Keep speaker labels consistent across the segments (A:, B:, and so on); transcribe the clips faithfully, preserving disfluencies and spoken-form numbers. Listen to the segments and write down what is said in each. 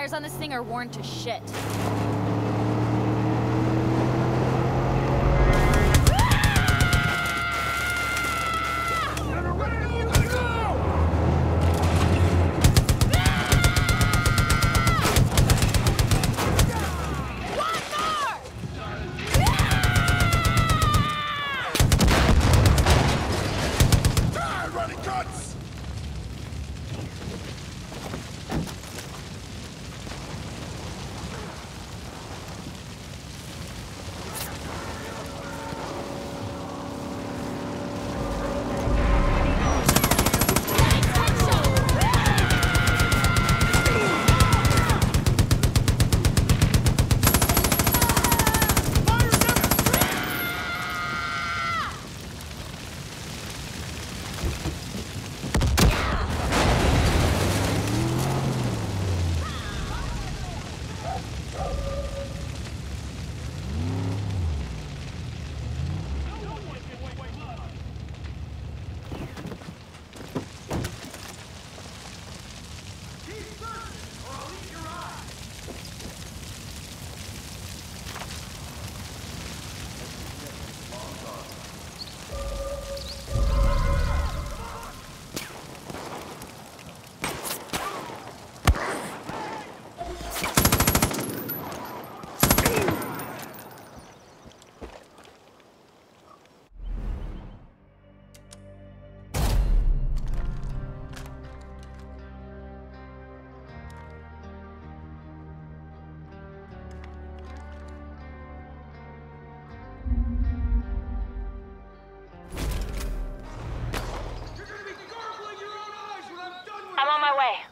A: tires on this thing are worn to shit.
B: I'm on my way.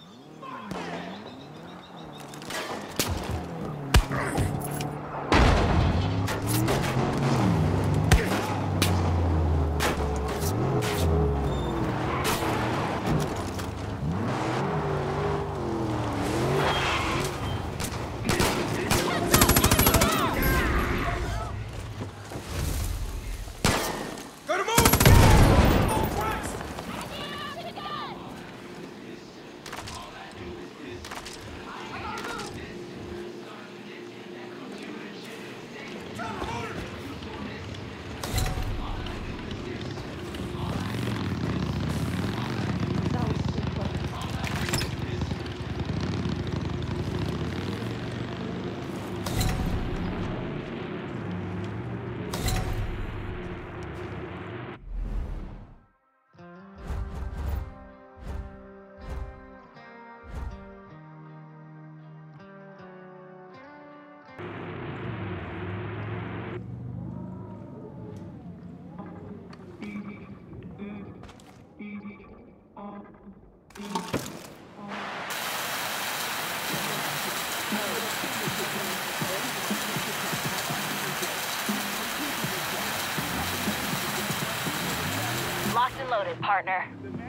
B: Locked and loaded, partner.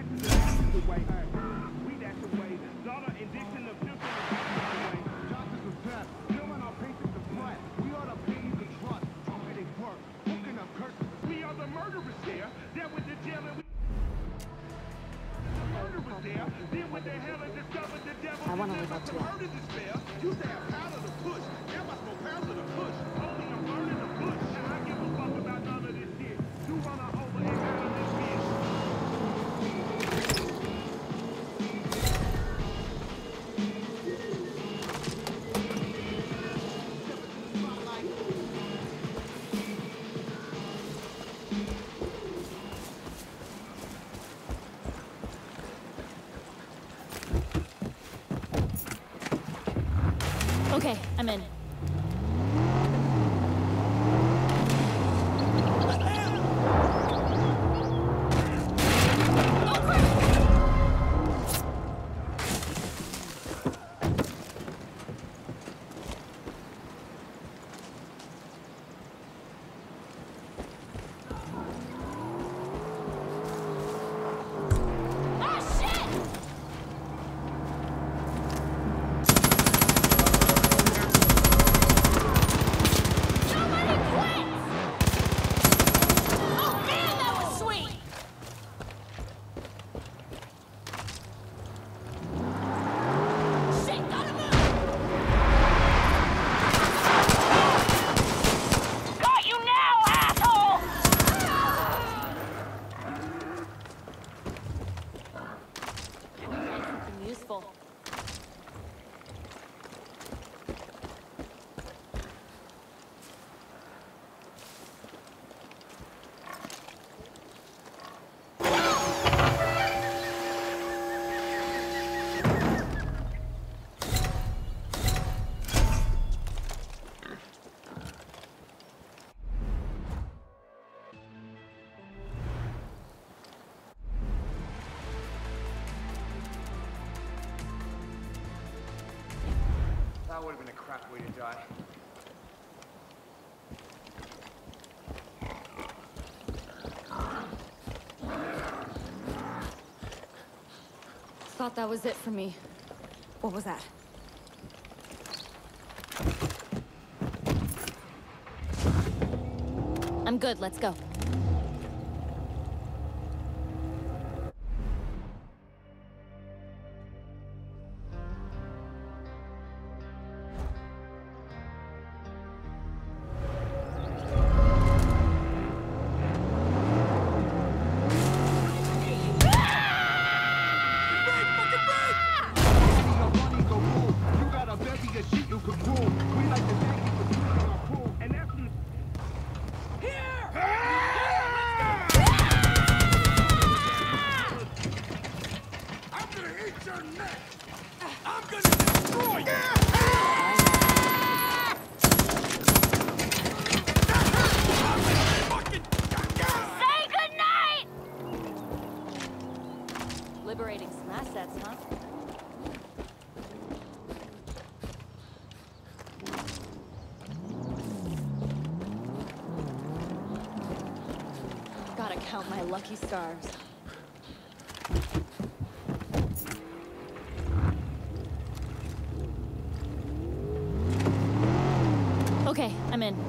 A: I want to live up to it. Okay, I'm in.
C: That would have been a crap way to die.
A: Thought that was it for me. What was that? I'm good, let's go. Liberating some assets, huh? Gotta count my lucky stars. Okay, I'm in.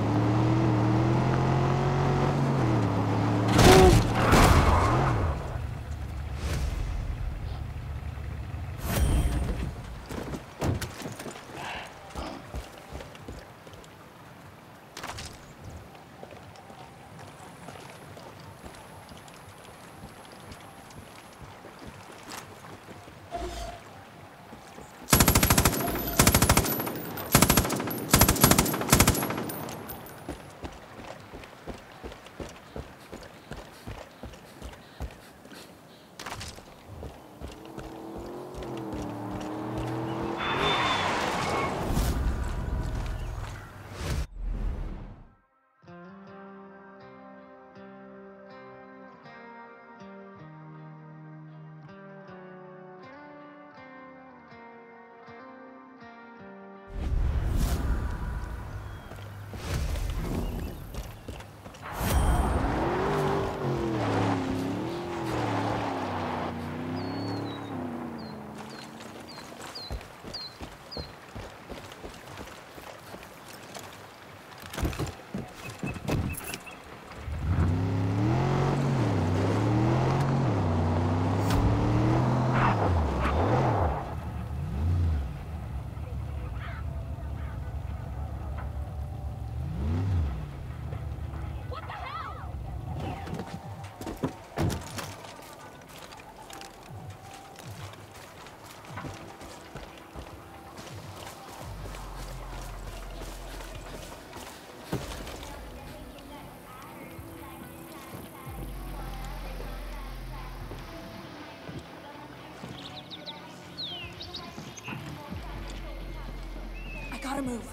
A: Gotta move.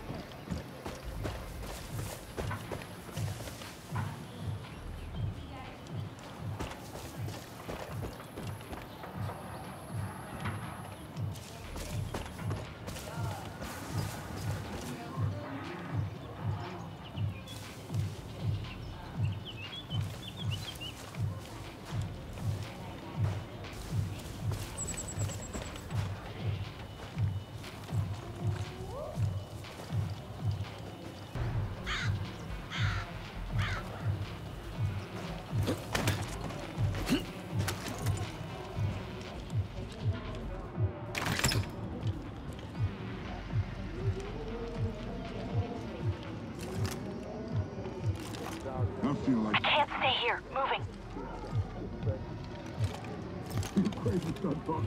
D: I feel like
B: I can't stay here. Moving.
D: crazy stuff, fuck.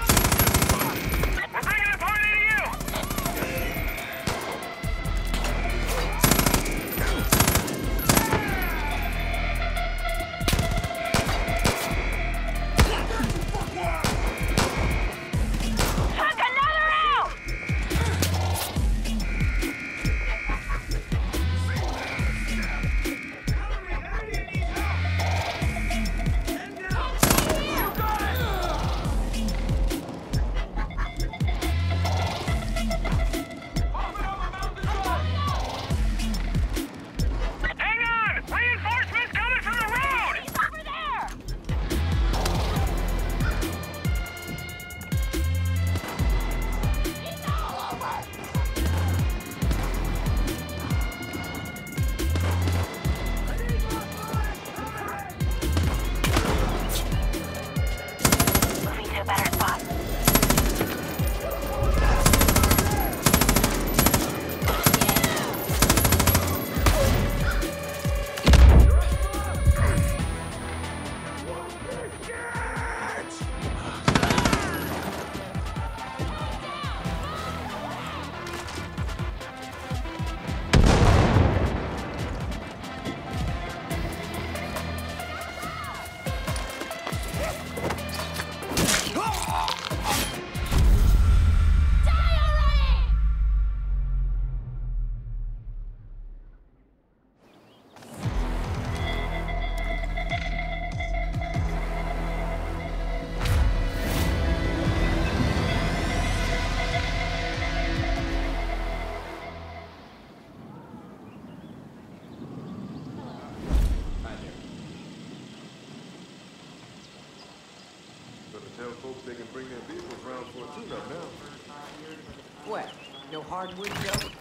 B: We're bringing the party to you!
C: Tell folks they can bring their vehicles around for a tune-up now.
E: What? No hardwood, Joe?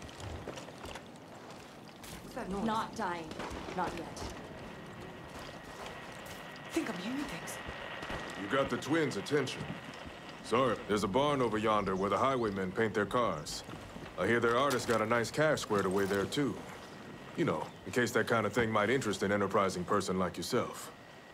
E: What's that noise?
A: Not dying. Not yet.
E: I think I'm hearing things.
C: You got the twins' attention. Sorry, there's a barn over yonder where the highwaymen paint their cars. I hear their artist got a nice cache squared away there, too. You know, in case that kind of thing might interest an enterprising person like yourself.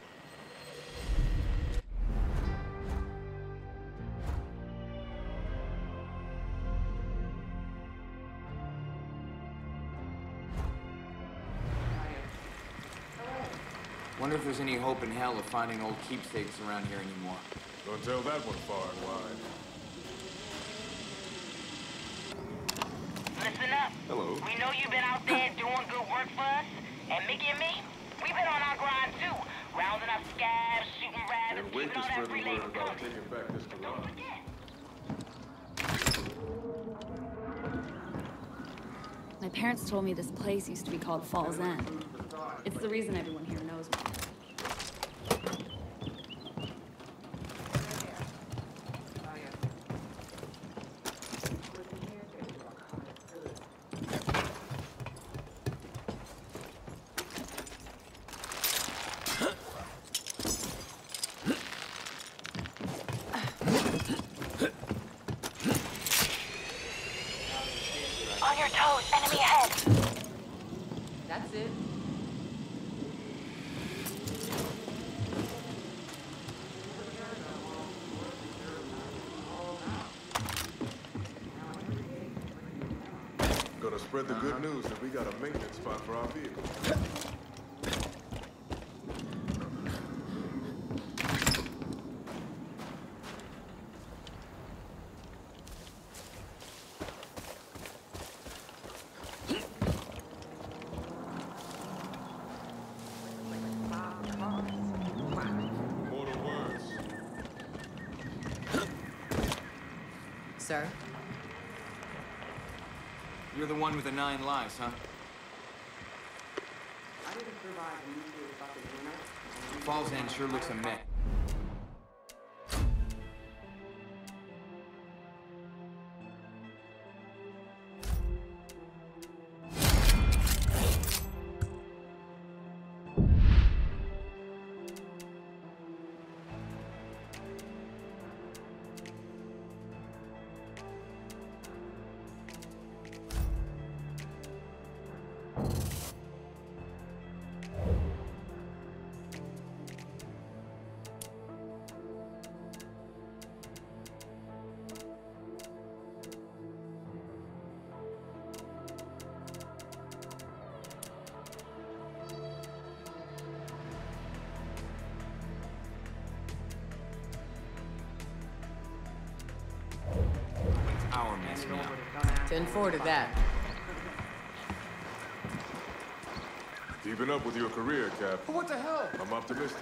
F: Wonder if there's any hope in hell of finding old keepsakes around here anymore.
C: Don't tell that one far and wide.
B: Listen up.
C: Hello.
B: We know you've been out there doing good work for us. And Mickey and me, we've been on our grind too. Rounding up scabs, shooting rabbits,
C: And wait
B: keeping
C: to
B: all that
C: spread the
B: relay
C: word about
B: coming.
C: taking back this
B: Don't
C: garage.
B: forget.
A: My parents told me this place used to be called Falls End. It's the reason everyone here knows me.
B: On your toes, enemy ahead.
E: That's it.
C: Gonna spread the good news that we got a maintenance spot for our vehicle. Mortal words.
E: Sir?
F: You're the one with the nine lives, huh?
E: I didn't survive when you were about to dinner.
F: Falls End sure looks a mess. It's our mess now.
E: ten four to that.
C: Keeping up with your career, Cap.
F: What the hell?
C: I'm optimistic.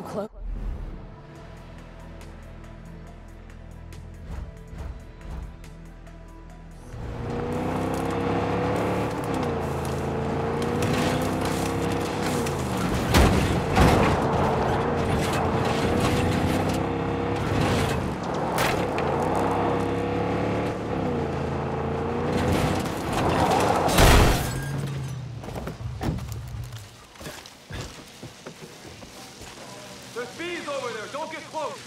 A: close.
C: There's bees over there. Don't get close.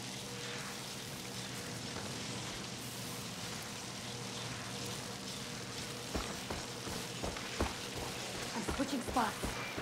A: I'm switching spots.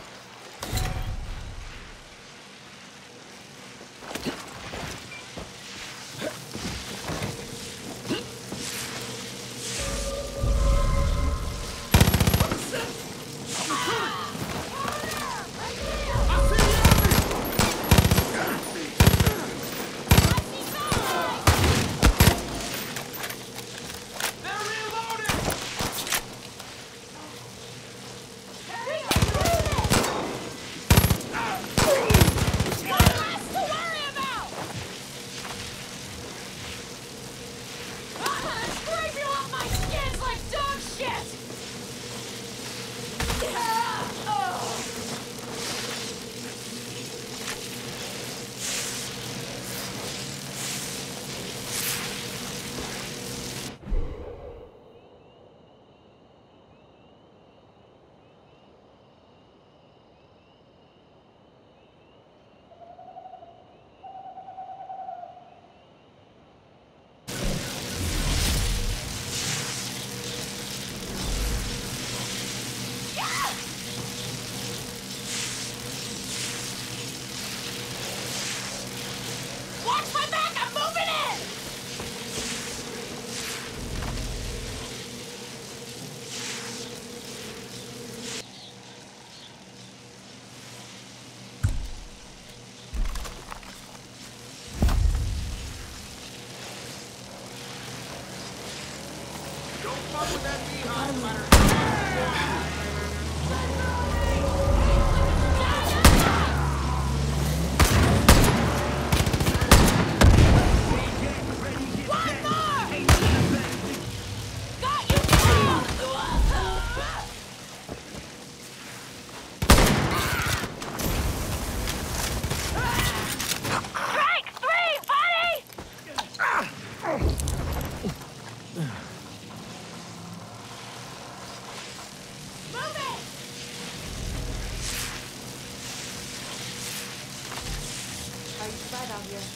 B: Watch my back! I'm moving in!
C: Don't fuck with that beehive, Hunter.
E: Are you spied out here?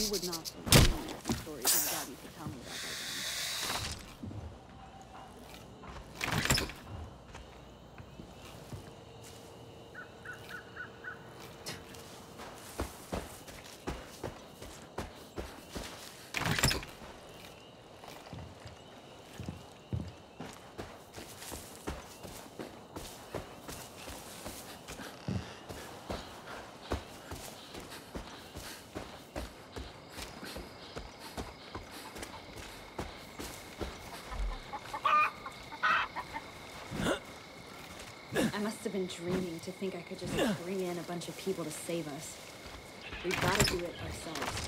A: You would not believe the stories my dad used to tell me about that gun. I must have been dreaming to think I could just bring in a bunch of people to save us. We've got to do it ourselves.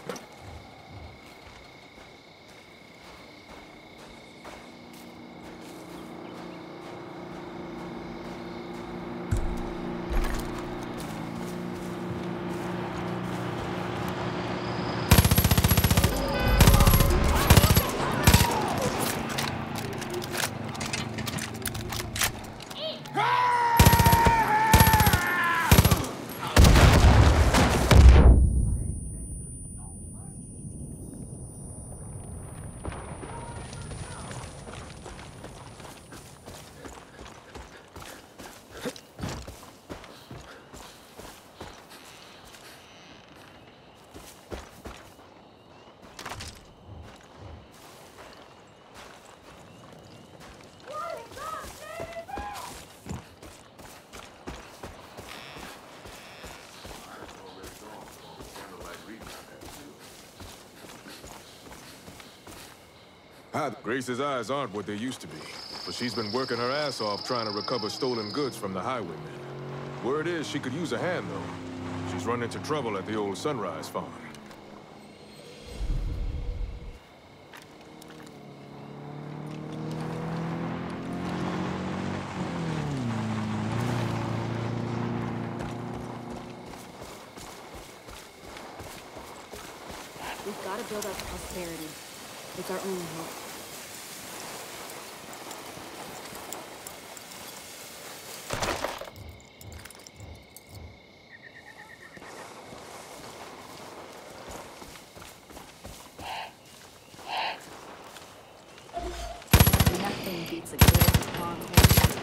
C: Grace's eyes aren't what they used to be, but she's been working her ass off trying to recover stolen goods from the highwaymen. Word is she could use a hand, though. She's run into trouble at the old Sunrise farm.
A: We've got to build up prosperity. It's our only hope. Nothing beats a good long horse.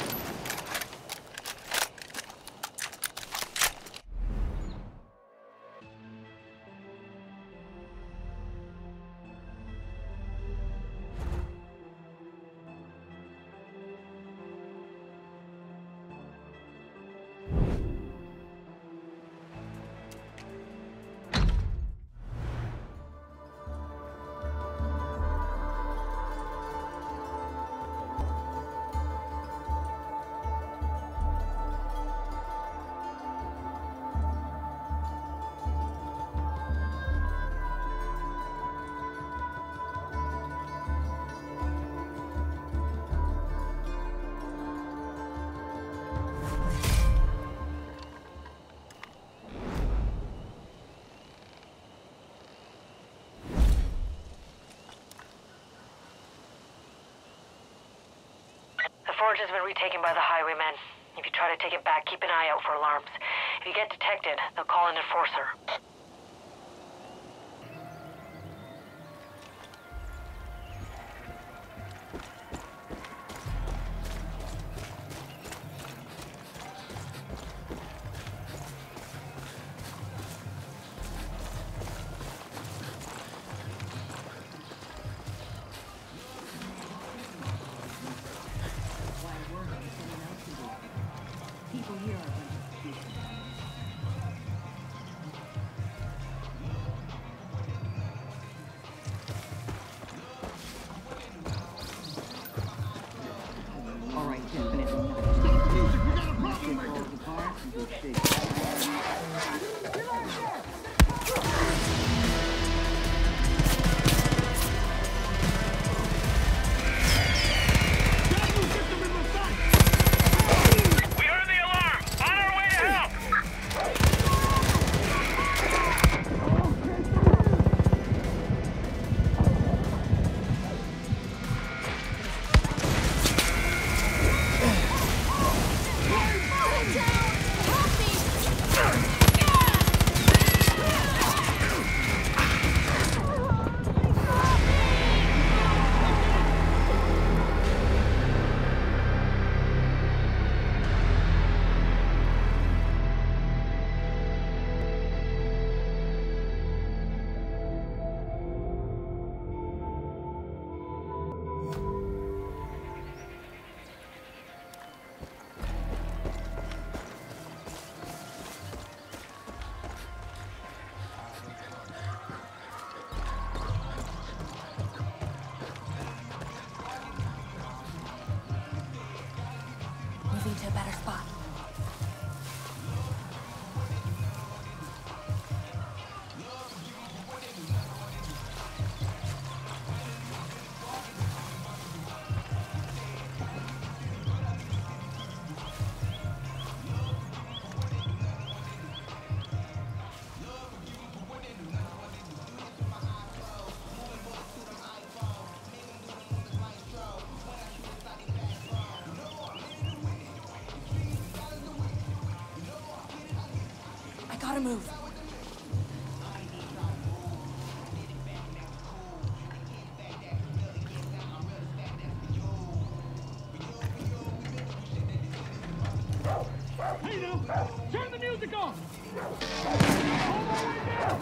G: The forge has been retaken by the highwaymen. If you try to take it back, keep an eye out for alarms. If you get detected, they'll call an enforcer.
A: People here are going to
E: gotta move.
H: Hey now, turn the music on! All the way down!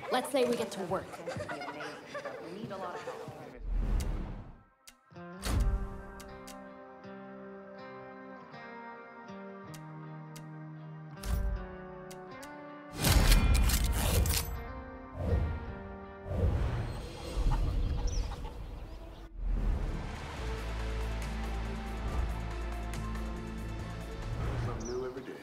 A: Let's say we get to work.
E: We need a lot of help.
C: Something new every day.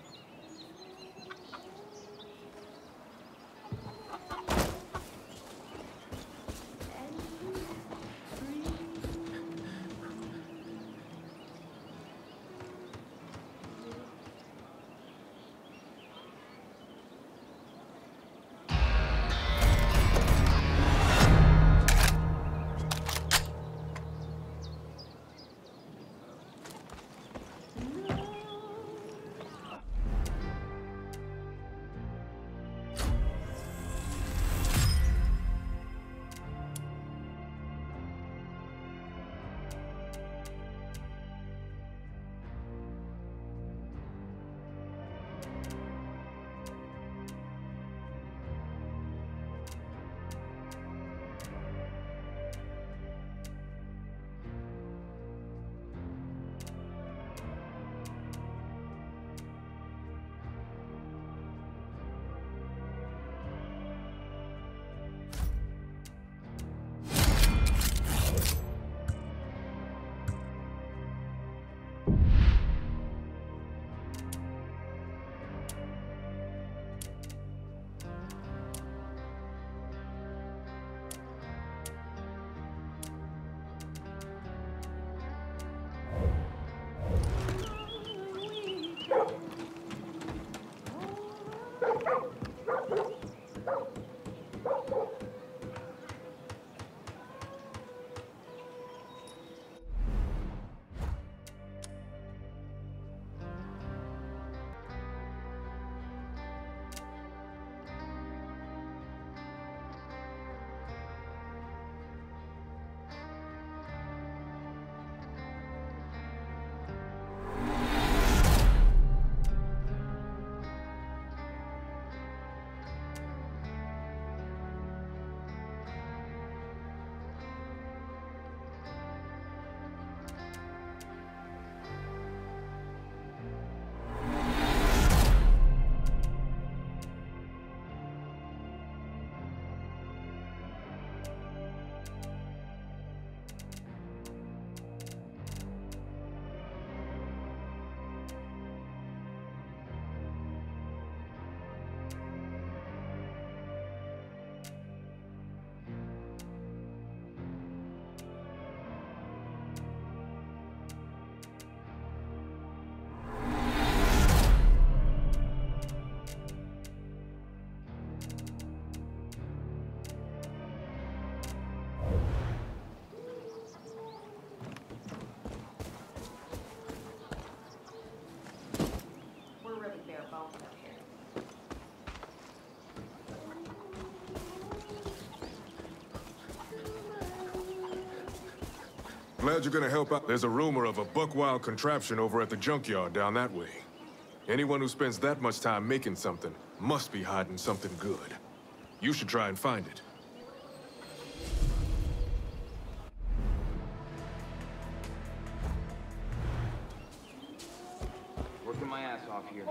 C: Glad you're gonna help out. There's a rumor of a buck-wild contraption over at the junkyard down that way. Anyone who spends that much time making something must be hiding something good. You should try and find it.
F: Working my ass off here.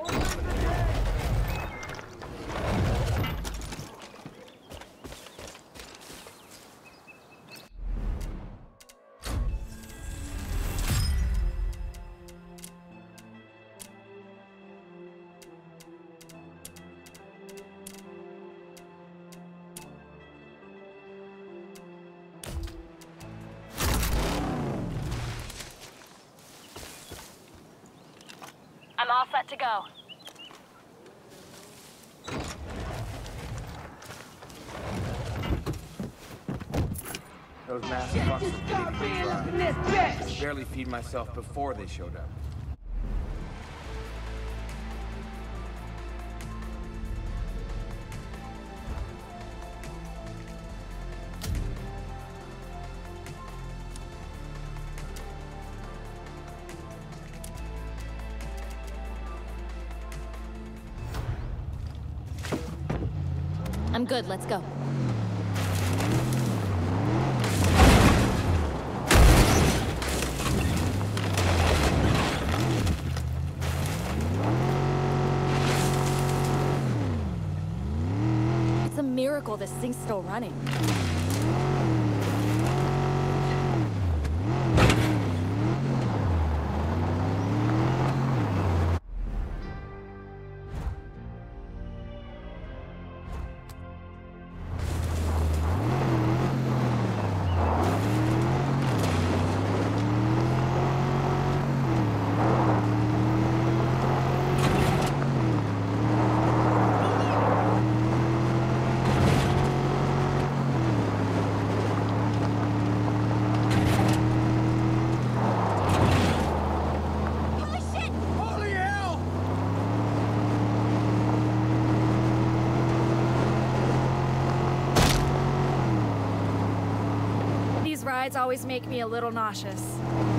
A: I'm all set to go.
F: Those massive fucks are pretty free. I could barely feed myself before they showed up.
A: I'm good, let's go. It's a miracle this thing's still running. Rides always make me a little nauseous.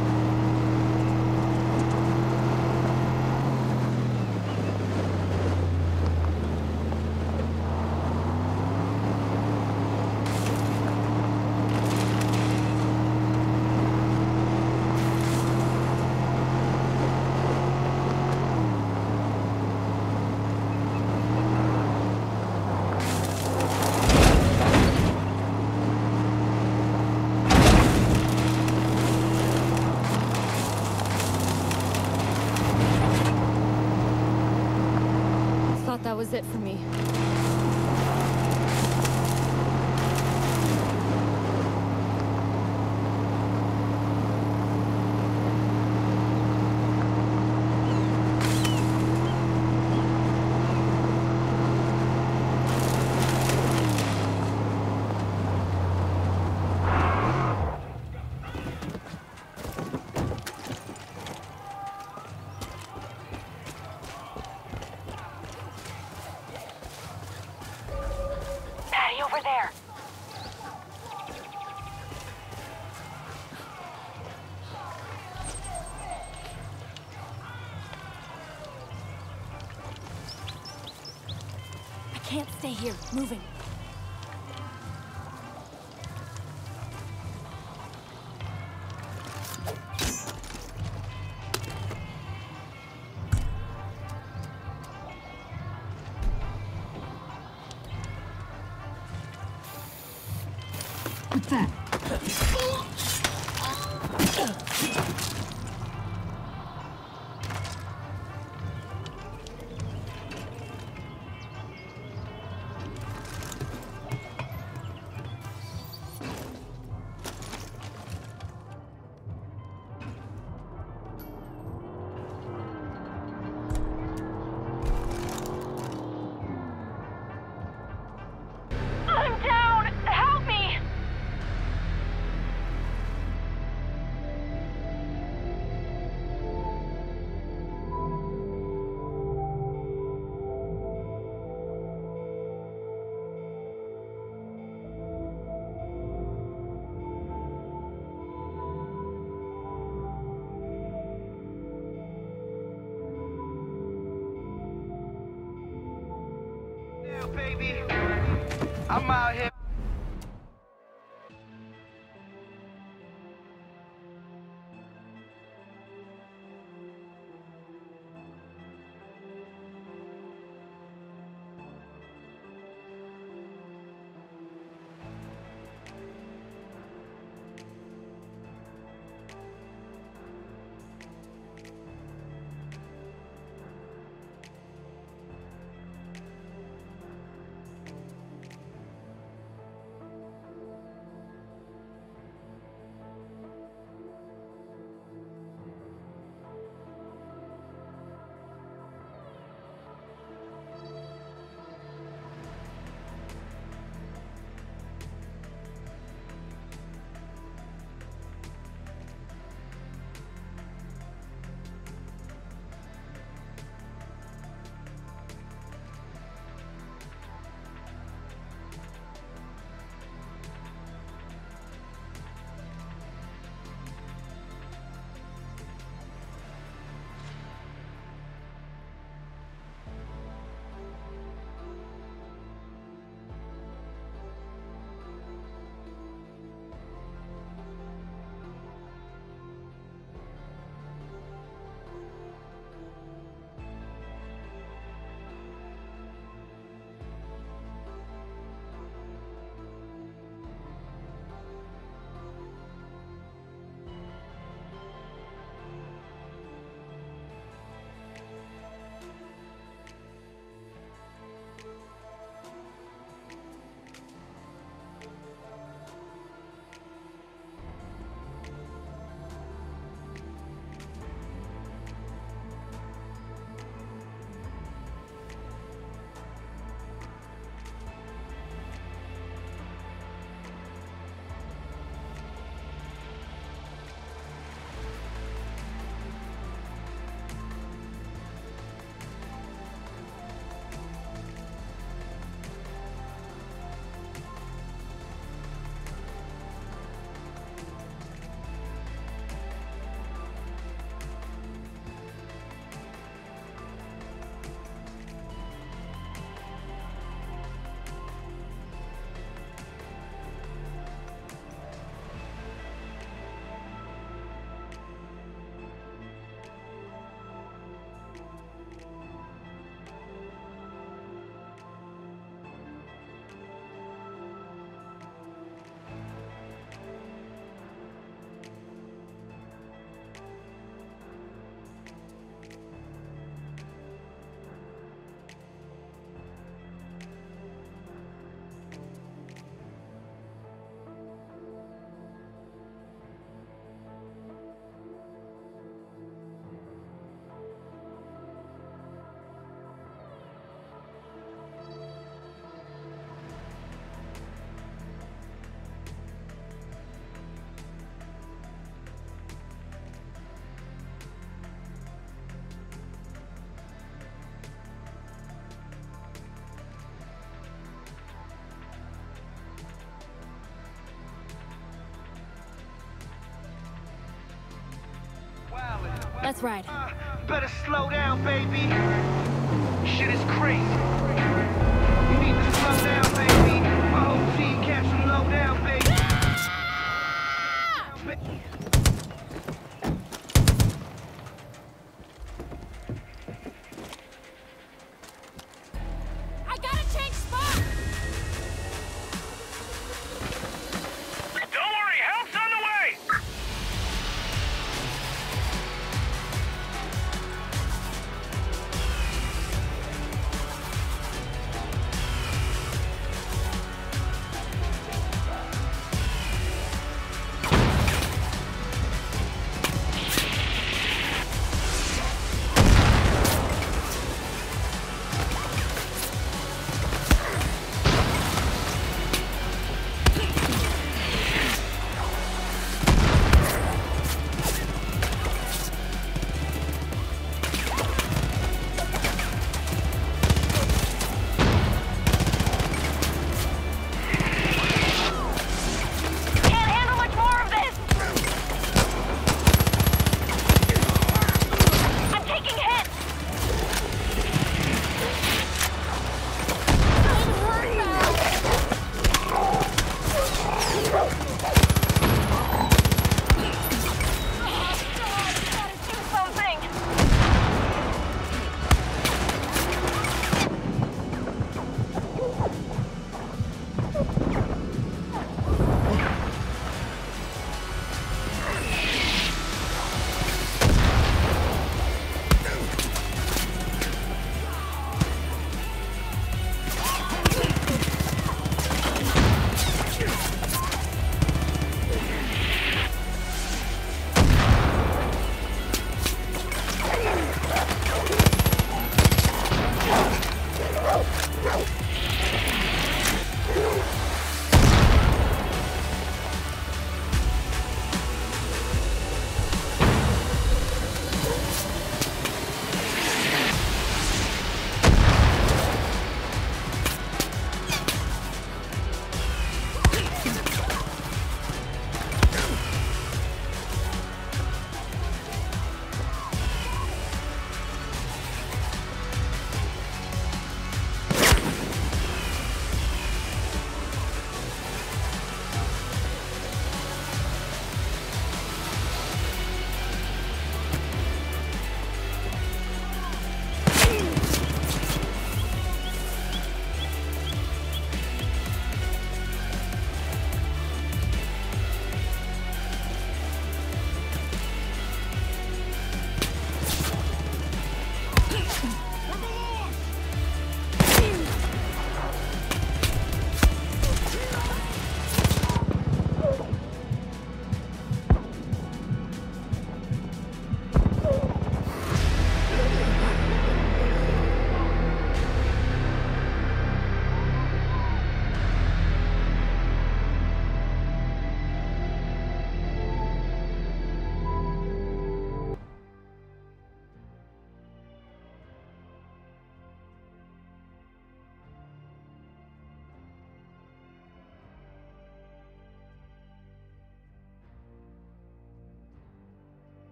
A: That was it for me.
G: Over there.
A: I can't stay here, moving.
D: What's that?
G: I'm down! Help me!
F: Baby, I'm out here.
A: Let's ride.
I: Uh, better slow down, baby. Shit is crazy. You need to slow down, baby. My whole team catch some low down, baby.
A: I gotta change spots!
H: Don't worry, help's on the way!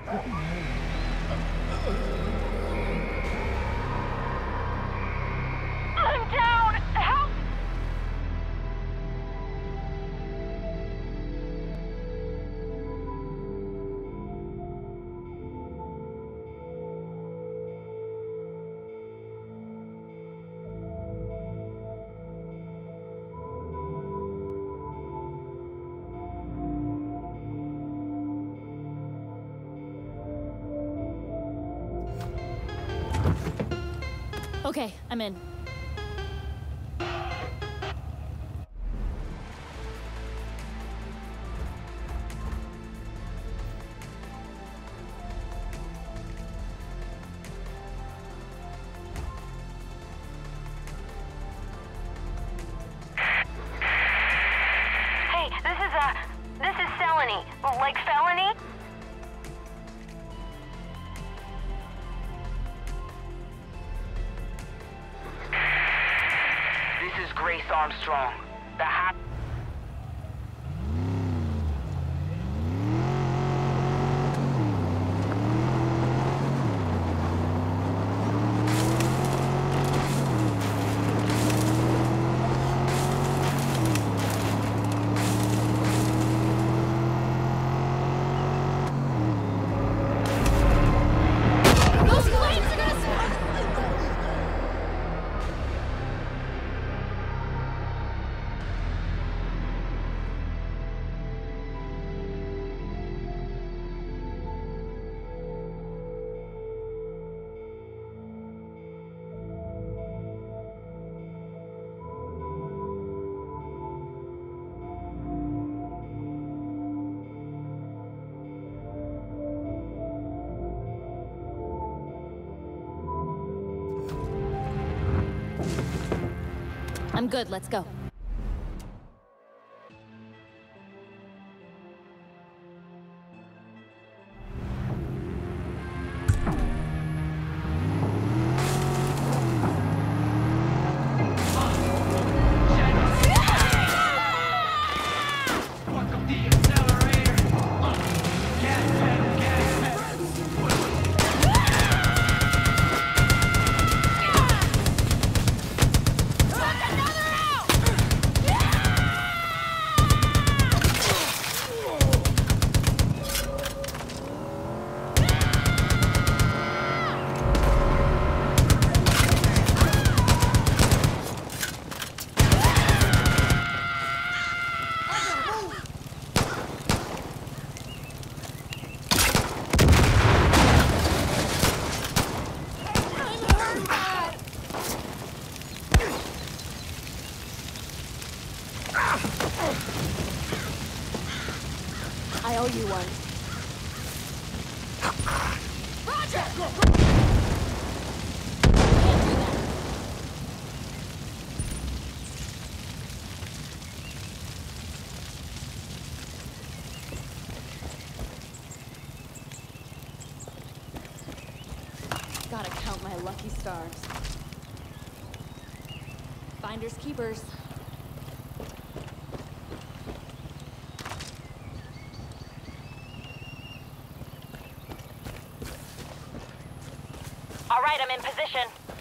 G: I'm down! Help!
A: Okay, I'm in.
G: Hey, this is, uh, this is felony. Like felony?
B: This is Grace Armstrong. The hot...
A: Those flames are gonna spark! I'm good, let's go. I owe you one. Roger! Can't do that. Gotta count my lucky stars. Finders keepers.
G: All right, I'm in position.